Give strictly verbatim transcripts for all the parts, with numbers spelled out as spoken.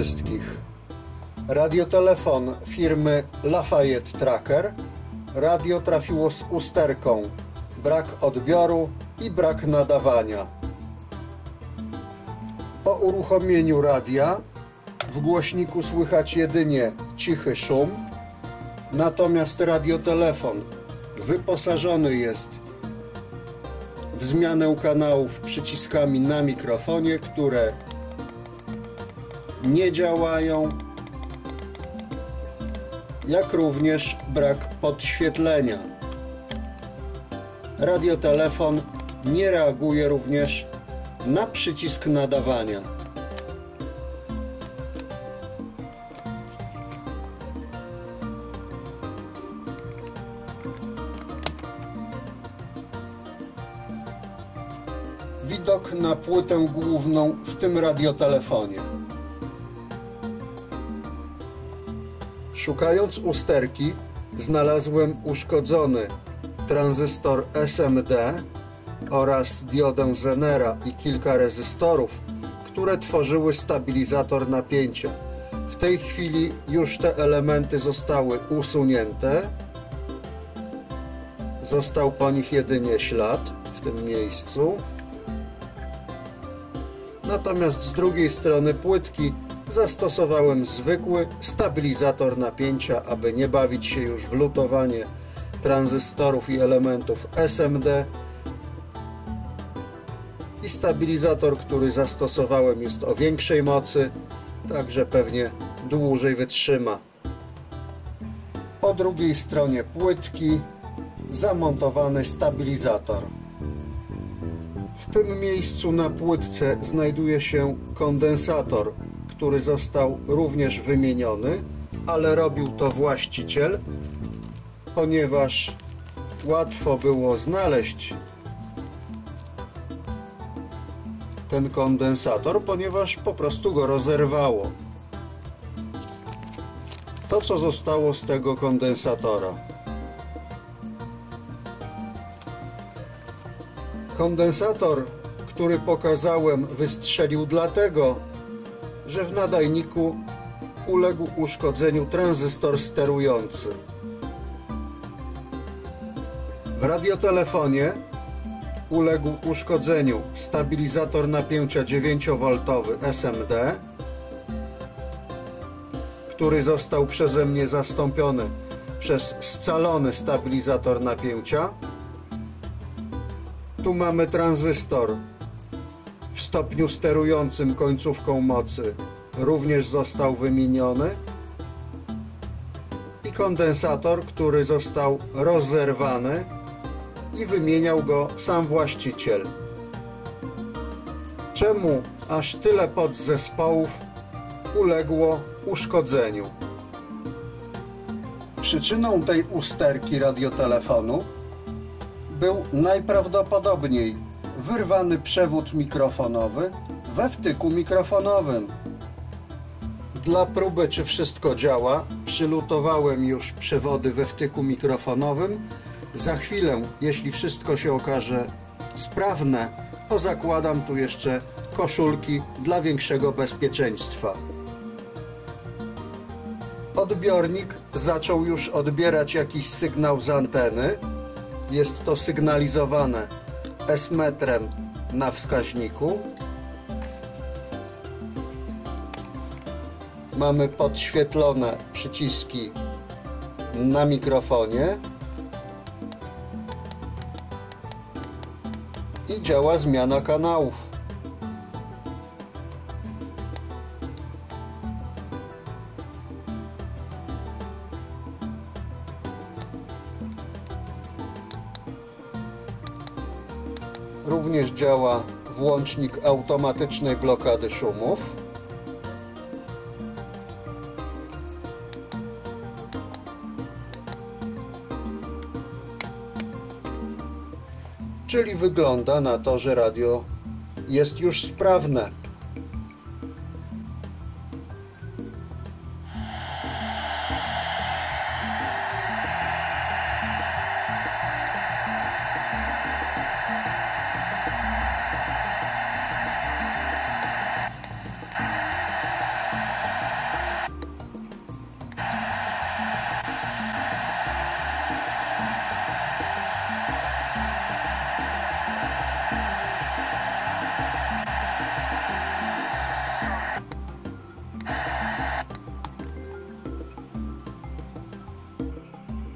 wszystkich. Radiotelefon firmy Lafayette Tracker. Radio trafiło z usterką. Brak odbioru i brak nadawania. Po uruchomieniu radia w głośniku słychać jedynie cichy szum, natomiast radiotelefon wyposażony jest w zmianę kanałów przyciskami na mikrofonie, które nie działają, jak również brak podświetlenia. Radiotelefon nie reaguje również na przycisk nadawania. Widok na płytę główną w tym radiotelefonie. Szukając usterki, znalazłem uszkodzony tranzystor S M D oraz diodę Zenera i kilka rezystorów, które tworzyły stabilizator napięcia. W tej chwili już te elementy zostały usunięte. Został po nich jedynie ślad w tym miejscu. Natomiast z drugiej strony płytki zastosowałem zwykły stabilizator napięcia, aby nie bawić się już w lutowanie tranzystorów i elementów S M D. I stabilizator, który zastosowałem, jest o większej mocy, także pewnie dłużej wytrzyma. Po drugiej stronie płytki zamontowany stabilizator. W tym miejscu na płytce znajduje się kondensator, który został również wymieniony, ale robił to właściciel, ponieważ łatwo było znaleźć ten kondensator, ponieważ po prostu go rozerwało. To, co zostało z tego kondensatora. Kondensator, który pokazałem, wystrzelił dlatego, że w nadajniku uległ uszkodzeniu tranzystor sterujący. W radiotelefonie uległ uszkodzeniu stabilizator napięcia dziewięciowoltowy S M D, który został przeze mnie zastąpiony przez scalony stabilizator napięcia. Tu mamy tranzystor w stopniu sterującym końcówką mocy, również został wymieniony, i kondensator, który został rozerwany i wymieniał go sam właściciel. Czemu aż tyle podzespołów uległo uszkodzeniu? Przyczyną tej usterki radiotelefonu był najprawdopodobniej wyrwany przewód mikrofonowy we wtyku mikrofonowym. Dla próby, czy wszystko działa, przylutowałem już przewody we wtyku mikrofonowym. Za chwilę, jeśli wszystko się okaże sprawne, pozakładam tu jeszcze koszulki dla większego bezpieczeństwa. Odbiornik zaczął już odbierać jakiś sygnał z anteny. Jest to sygnalizowane S-metrem na wskaźniku. Mamy podświetlone przyciski na mikrofonie i działa zmiana kanałów. Również działa włącznik automatycznej blokady szumów. Czyli wygląda na to, że radio jest już sprawne.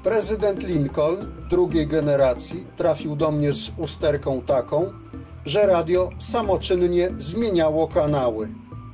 Prezydent Lincoln drugiej generacji trafił do mnie z usterką taką, że radio samoczynnie zmieniało kanały.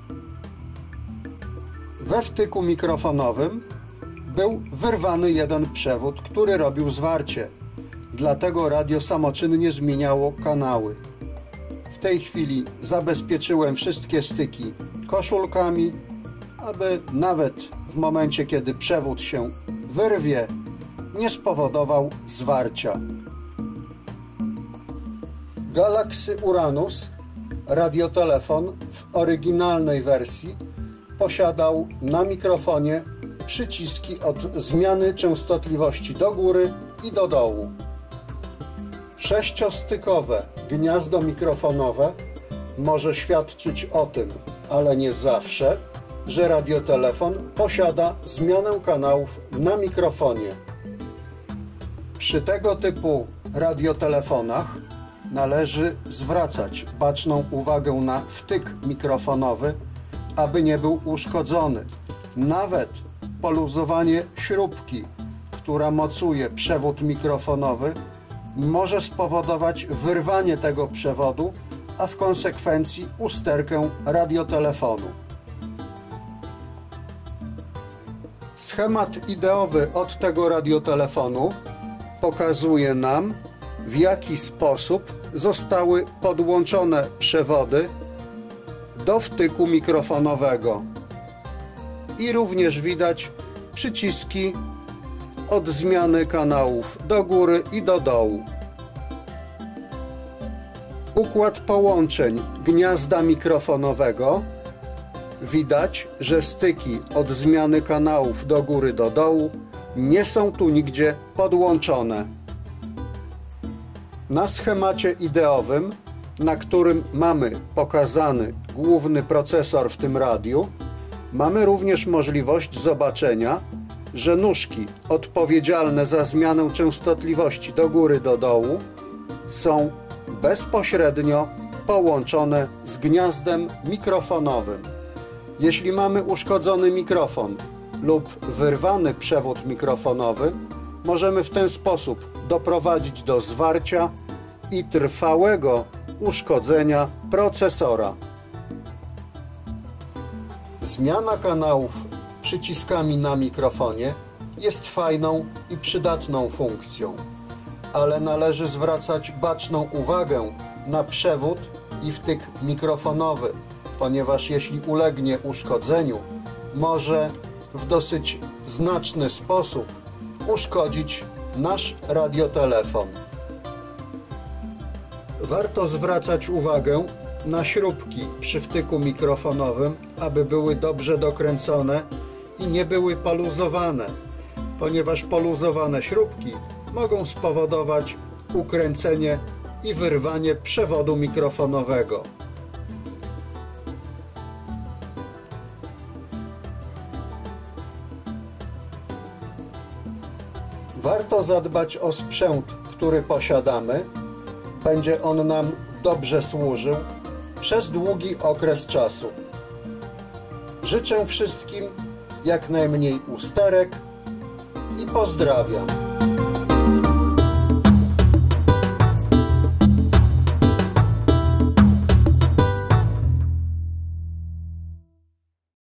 We wtyku mikrofonowym był wyrwany jeden przewód, który robił zwarcie. Dlatego radio samoczynnie zmieniało kanały. W tej chwili zabezpieczyłem wszystkie styki koszulkami, aby nawet w momencie, kiedy przewód się wyrwie, nie spowodował zwarcia. Galaxy Uranus, radiotelefon w oryginalnej wersji, posiadał na mikrofonie przyciski od zmiany częstotliwości do góry i do dołu. Sześciostykowe gniazdo mikrofonowe może świadczyć o tym, ale nie zawsze, że radiotelefon posiada zmianę kanałów na mikrofonie. Przy tego typu radiotelefonach należy zwracać baczną uwagę na wtyk mikrofonowy, aby nie był uszkodzony. Nawet poluzowanie śrubki, która mocuje przewód mikrofonowy, może spowodować wyrwanie tego przewodu, a w konsekwencji usterkę radiotelefonu. Schemat ideowy od tego radiotelefonu pokazuje nam, w jaki sposób zostały podłączone przewody do wtyku mikrofonowego. I również widać przyciski od zmiany kanałów do góry i do dołu. Układ połączeń gniazda mikrofonowego. Widać, że styki od zmiany kanałów do góry do dołu nie są tu nigdzie podłączone. Na schemacie ideowym, na którym mamy pokazany główny procesor w tym radiu, mamy również możliwość zobaczenia, że nóżki odpowiedzialne za zmianę częstotliwości do góry do dołu są bezpośrednio połączone z gniazdem mikrofonowym. Jeśli mamy uszkodzony mikrofon lub wyrwany przewód mikrofonowy, możemy w ten sposób doprowadzić do zwarcia i trwałego uszkodzenia procesora. Zmiana kanałów przyciskami na mikrofonie jest fajną i przydatną funkcją, ale należy zwracać baczną uwagę na przewód i wtyk mikrofonowy, ponieważ jeśli ulegnie uszkodzeniu, może w dosyć znaczny sposób uszkodzić nasz radiotelefon. Warto zwracać uwagę na śrubki przy wtyku mikrofonowym, aby były dobrze dokręcone i nie były poluzowane, ponieważ poluzowane śrubki mogą spowodować ukręcenie i wyrwanie przewodu mikrofonowego. Warto zadbać o sprzęt, który posiadamy. Będzie on nam dobrze służył przez długi okres czasu. Życzę wszystkim jak najmniej usterek i pozdrawiam.